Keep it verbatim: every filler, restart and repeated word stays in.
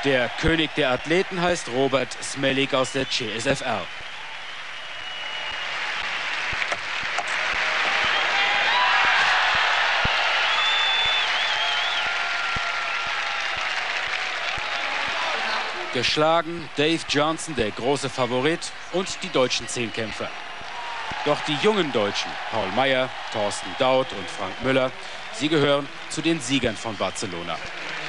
Der König der Athleten heißt Robert Smelik aus der C S F R. Geschlagen Dave Johnson, der große Favorit, und die deutschen Zehnkämpfer. Doch die jungen Deutschen, Paul Meyer, Thorsten Daut und Frank Müller, sie gehören zu den Siegern von Barcelona.